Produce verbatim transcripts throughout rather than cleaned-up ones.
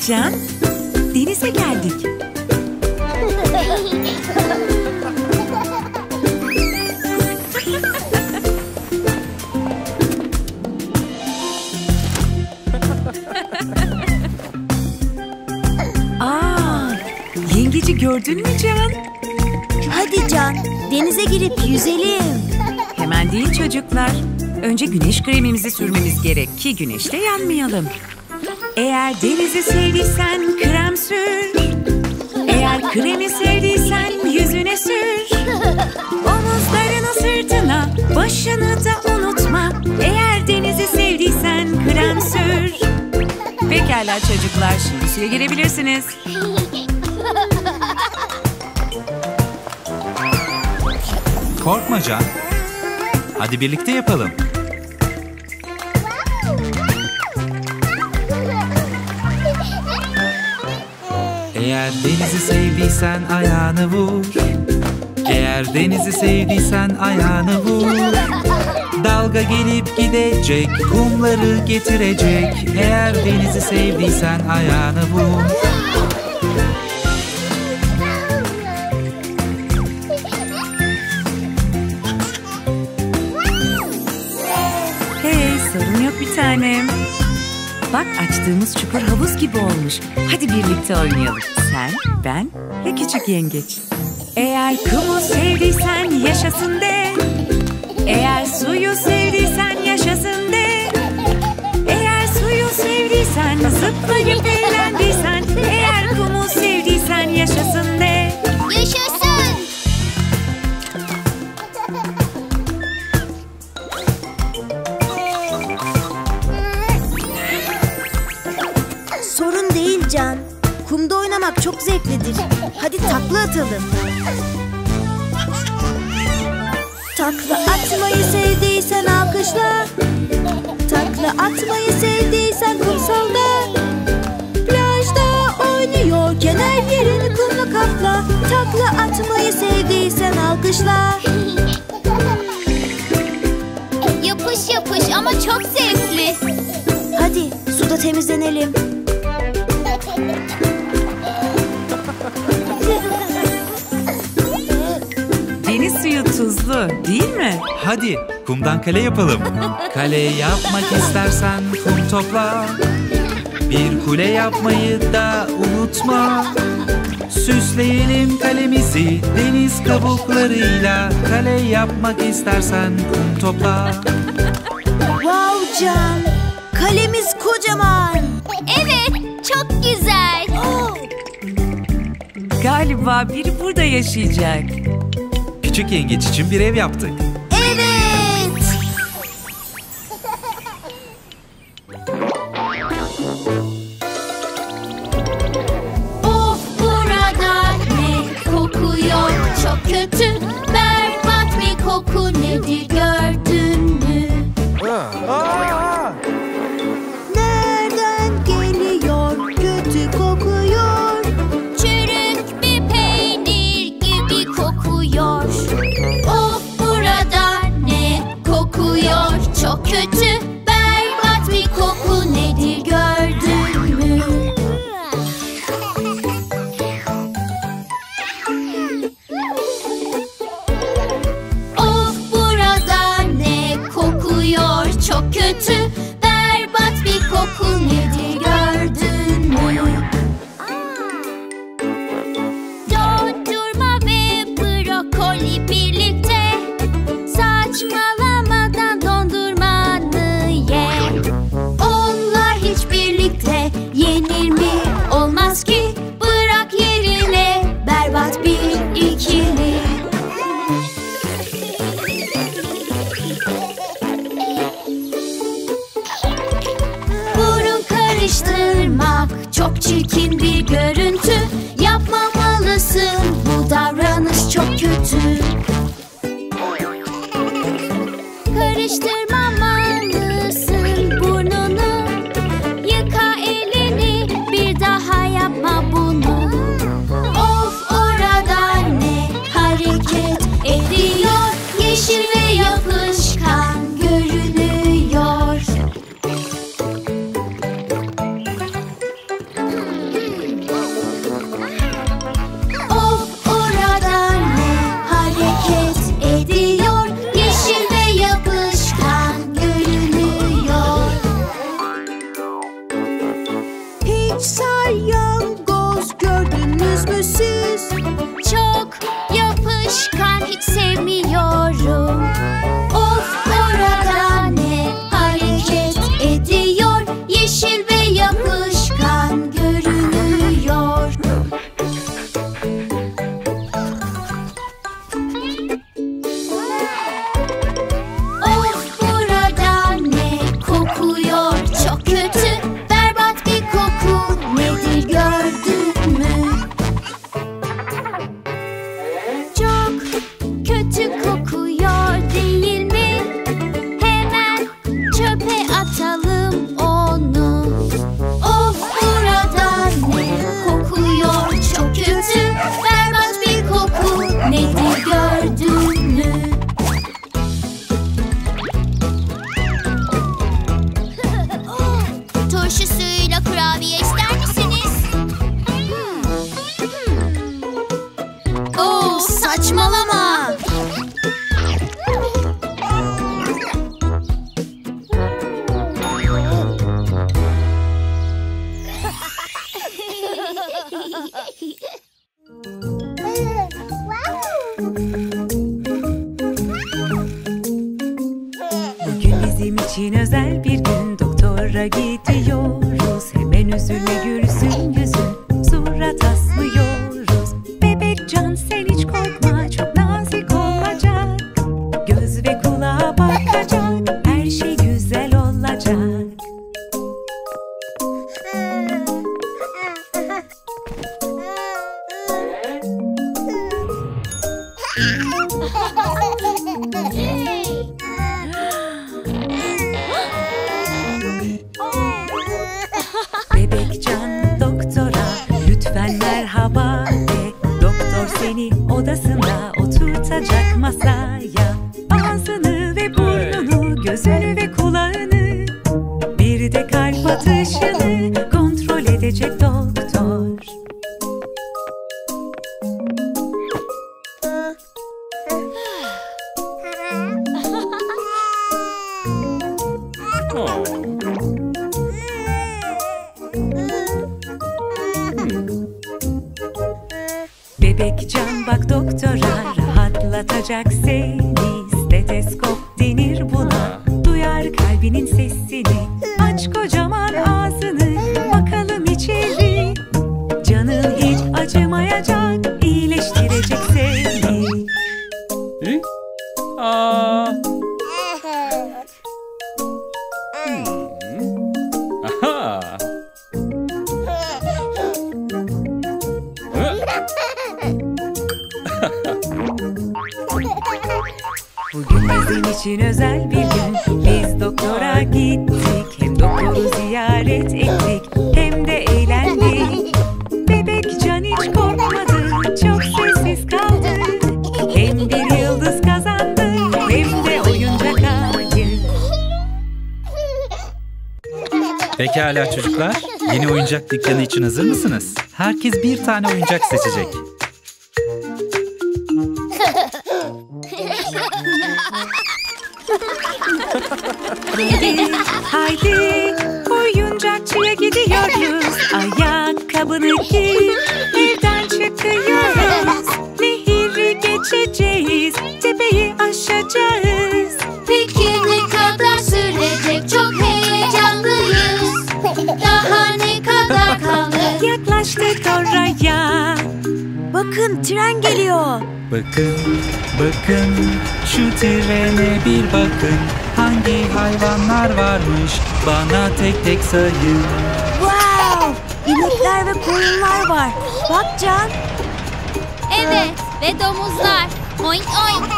Can, denize geldik. Aa, yengeci gördün mü Can? Hadi Can, denize girip yüzelim. Hemen değil çocuklar. Önce güneş kremimizi sürmemiz gerek ki güneşte yanmayalım. Eğer denizi sevdiysen krem sür. Eğer kremi sevdiysen yüzüne sür. Omuzlarını, sırtına, başını da unutma. Eğer denizi sevdiysen krem sür. Pekala çocuklar, şimdi suya girebilirsiniz. Korkma Can. Hadi birlikte yapalım. Eğer denizi sevdiysen ayağını vur. Eğer denizi sevdiysen ayağını vur. Dalga gelip gidecek, kumları getirecek. Eğer denizi sevdiysen ayağını vur. Hey, sorun yok bir tanem. Bak, açtığımız çukur havuz gibi olmuş. Hadi birlikte oynayalım. Sen, ben ve küçük yengeç. Eğer kumu sevdiysen yaşasın de. Eğer suyu sevdiysen yaşasın de. Eğer suyu sevdiysen, zıplayıp eğlendiysen. Eğer kumu sevdiysen yaşasın de. Yaşasın! Sorun değil Can. Kumda oynamak çok zevklidir. Hadi takla atalım. Takla atmayı sevdiysen alkışla. Takla atmayı sevdiysen kumsalda. Plajda oynuyorken her yerini kumla kapla. Takla atmayı sevdiysen alkışla. Yapış yapış ama çok zevkli. Hadi suda temizlenelim. Deniz suyu tuzlu, değil mi? Hadi kumdan kale yapalım. Kale yapmak istersen kum topla. Bir kule yapmayı da unutma. Süsleyelim kalemizi deniz kabuklarıyla. Kale yapmak istersen kum topla. Wow Can, kalemiz kocaman. Evet, çok güzel. Galiba biri burada yaşayacak. Küçük yengeç için bir ev yaptık. Evet. Of, burada ne kokuyor? Çok kötü, berbat bir koku, nedir gördün mü? Nereden geliyor? Kötü kokuyor. Çürük bir peynir gibi kokuyor. Of, burada ne kokuyor? Çok kötü, berbat bir koku, nedir gördün mü? Kötü kokuyor değil mi? Hemen çöpe atalım onu. Of, burada ne kokuyor çok kötü. Berbat bir koku, nedir gördün mü? Turşu suyuyla kurabiye ister misiniz? Oo, saçmalama. Bugün bizim için özel bir gün, doktora gidiyoruz. Hemen üzülme gülsün yüzün, surat asmıyoruz. Bebekcan sen hiç korkma, çok nazik olacak. Göz ve kulağa bakacak, her şey güzel olacak. Bebekcan doktora lütfen merhaba de. Doktor seni odasında oturtacak masaya. Ağzını ve burnunu, gözünü ve kulağını, bir de kalp atışını kontrol edecek doktor. Bebekcan bak doktora, rahatlatacak seni. Steteskop denir buna, duyar kalbinin sesini. Aç kocaman ağzını, bakalım içeri. Canın hiç acımayacak, iyileştirecek seni. Hı? Aa. Aha. Bugün bizim için özel bir gün. Biz doktora gittik, hem doktoru ziyaret ettik, hem de eğlendik. Bebekcan hiç korkmadı, çok sessiz kaldı. Hem bir yıldız kazandı, hem de oyuncak ayı. Pekala çocuklar, yeni oyuncak dükkanı için hazır mısınız? Herkes bir tane oyuncak seçecek. Haydi, haydi, oyuncakçıya gidiyoruz. Ayakkabını giy, evden çıkıyoruz. Nehri geçeceğiz, tepeyi aşacağız. Peki ne kadar sürecek? Çok heyecanlıyız. Daha ne kadar kaldı? Yaklaştık oraya. Bakın tren geliyor. Bakın, bakın, şu trene bir bakın. Hangi hayvanlar varmış, bana tek tek sayın. Wow! İnekler ve koyunlar var. Bak Can. Evet, ve domuzlar. Oink oink.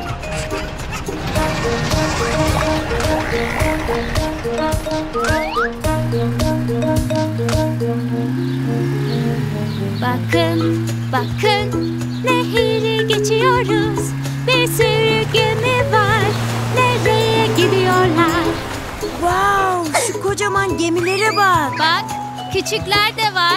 Bakın, bakın, nehri geçiyoruz. Bir sürü gemi var. Nereye gidiyorlar? Wow! Şu kocaman gemilere bak. Bak, küçükler de var.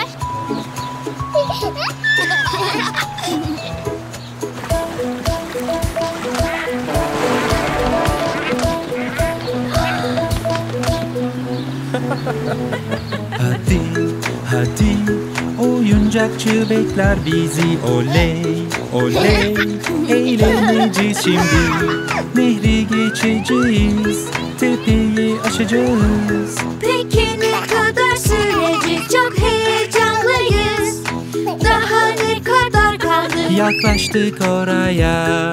Hadi, hadi, oyuncakçı bekler bizi. Oley, oley, eğleneceğiz şimdi. Nehri geçeceğiz, tepeyi aşacağız. Peki ne kadar sürecek? Çok heyecanlıyız. Daha ne kadar kaldı? Yaklaştık oraya.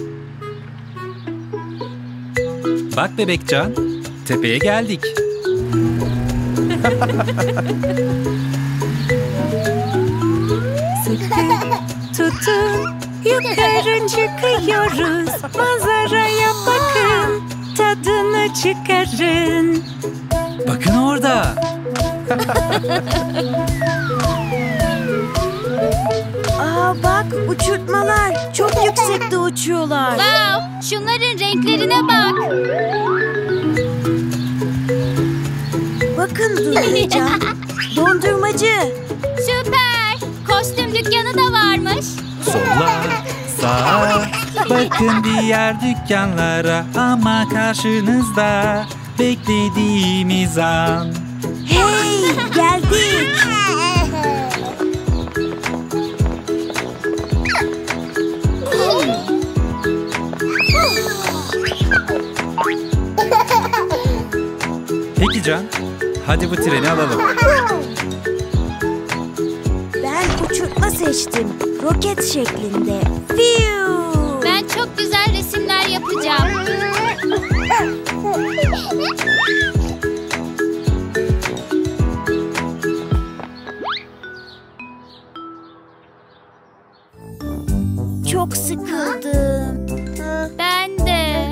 Bak Bebekcan, tepeye geldik. Sıkı tutun, Yukarı çıkıyoruz. Manzaraya bakın. Tadını çıkarın. Bakın orada. Aa bak, uçurtmalar. Çok yüksekte uçuyorlar. Wow, şunların renklerine bak. Bakın Duygucan. Dondurmacı. Süper. Kostüm dükkanı da varmış. Sola, sağa, bakın diğer dükkanlara ama karşınızda beklediğimiz an. Hey, geldik. Peki Can, hadi bu treni alalım. Ben uçurtma seçtim. Roket şeklinde. Fiu. Ben çok güzel resimler yapacağım. Çok sıkıldım. Ben de.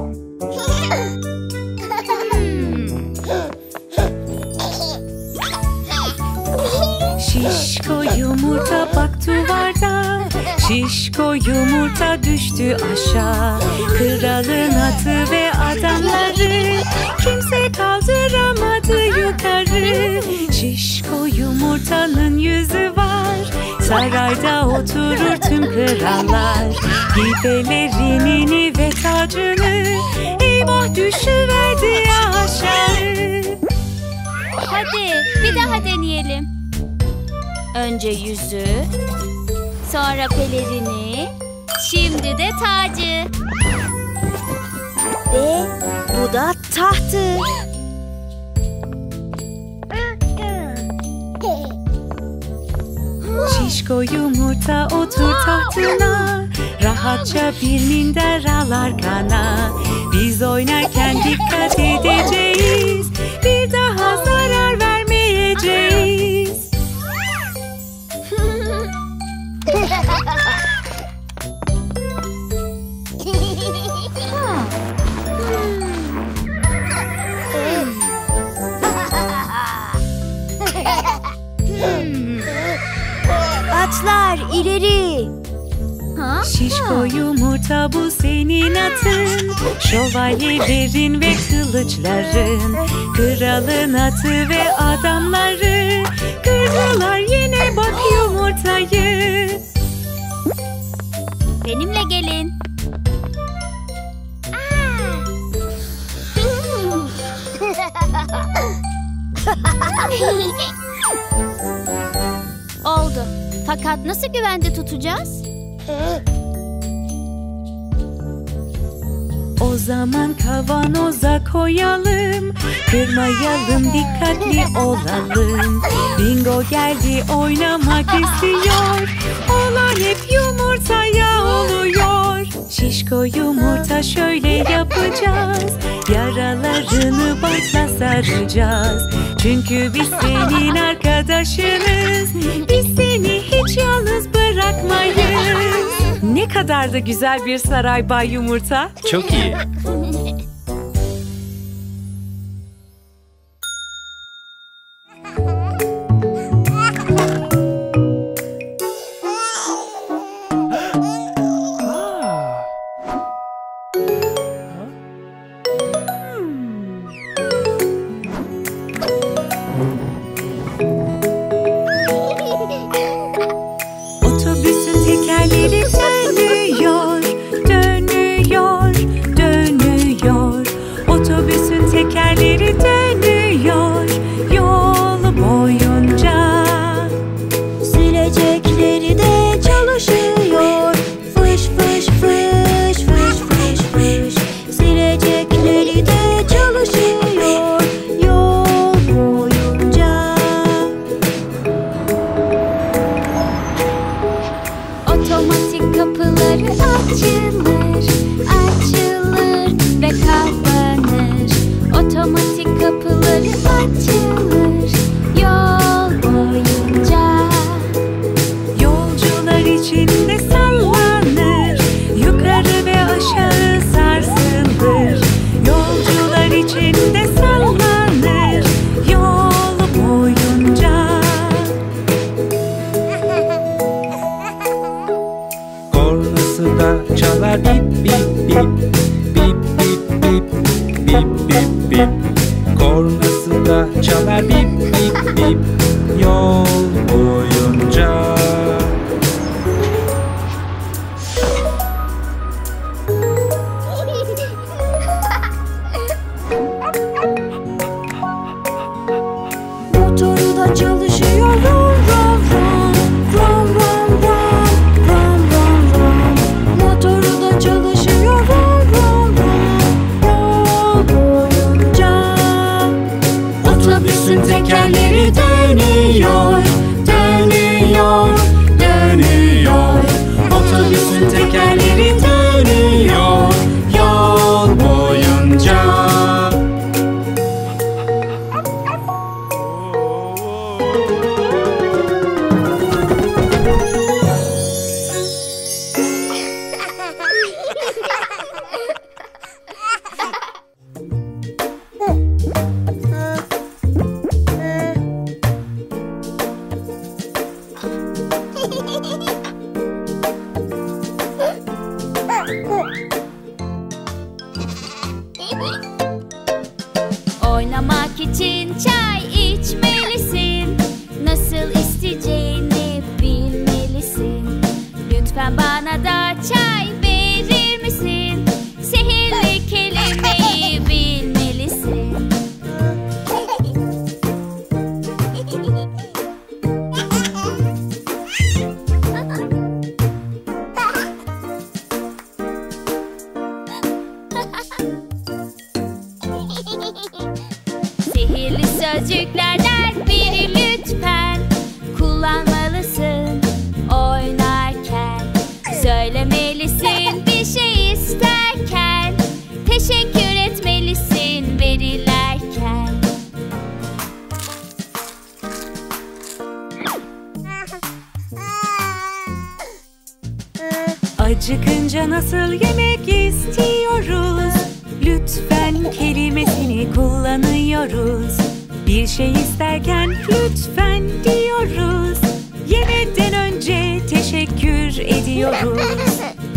Şişko yumurta bak duvarda. Şişko yumurta düştü aşağı. Kralın atı ve adamları kimse kaldıramadı yukarı. Şişko yumurtanın yüzü var. Sarayda oturur tüm krallar. Gidelerinin ve tacını eyvah düşüverdi aşağı. Hadi bir daha deneyelim. Önce yüzü, sonra pelerini, şimdi de tacı. Ve bu da tahtı. Şişko yumurta otur tahtına. Rahatça bir minder al arkana. Biz oynarken dikkat edeceğiz. Bir daha zarar vermeyeceğiz. Atlar ileri. Ha? Şişko yumurta bu senin atın. Şövalyelerin ve kılıçların. Kralın atı ve adamları. Kırdılar yine bak yumurtayı. Benimle gelin. Oldu. Fakat nasıl güvende tutacağız? O zaman kavanoza koyalım. Kırmayalım, dikkatli olalım. Bingo geldi, oynamak istiyor. Olan hep yumurtaya oluyor. Şişko yumurta şöyle yapacağız. Yaralarını bantla saracağız. Çünkü biz senin arkadaşınız. Biz seni hiç yalnız bırakmayız. Ne kadar da güzel bir saray Bay Yumurta. Çok iyi. Otobüsün tekerleri dönüyor, dönüyor, dönüyor. Otobüsün tekerleri dönüyor yol boyunca. Silecekleri de çalışıyor. Fış fış fış fış fış fış. Silecekleri de çalışıyor yol boyunca. Otomatik kapıları açılır, açılır ve kapanır. Otomatik kapıları açılır yol boyunca. Yolcular içinde sallanır. Kornası da çalar bip bip bip. Bip bip bip, bip bip bip. Kornası da çalar bip bip bip. Yol boyunca. Motoru da çalışıyor. Rum rum rum. Rum rum rum. Rum rum rum. Motoru da çalışıyor. Rum rum rum. Yol boyunca. Otobüsün tekerleri dönüyor, dönüyor, dönüyor. Otobüsün tekerleri dönüyor yol boyunca. Oynamak için çay içmelisin. Nasıl isteyeceğini bilmelisin. Lütfen bana da çay verir misin? Sihirli kelimeyi bilmelisin. Sihirli sözcüklerden biri lütfen kullanmalısın oynarken. Söylemelisin bir şey isterken. Teşekkür etmelisin verilerken. Acıkınca nasıl yemek istiyoruz? Lütfen kelimesini kullanıyoruz. Bir şey isterken lütfen diyoruz. Yemekten önce teşekkür ediyoruz.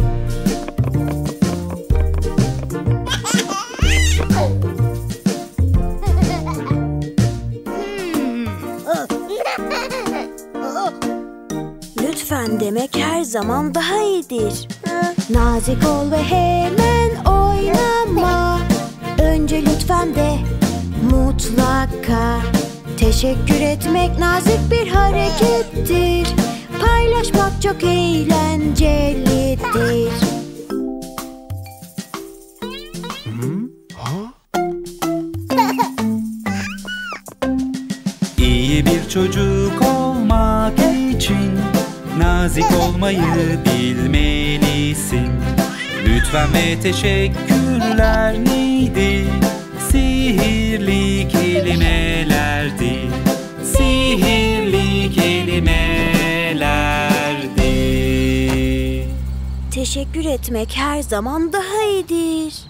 Lütfen demek her zaman daha iyidir. Nazik ol ve hemen oynama. Önce lütfen de mutlaka. Teşekkür etmek nazik bir harekettir. Paylaşmak çok eğlencelidir. İyi bir çocuk olmak için nazik olmayı bilmelisin. Lütfen ve teşekkürler neydi? Sihirli kelimelerdi. Sihirli kelimelerdi. Teşekkür etmek her zaman daha iyidir.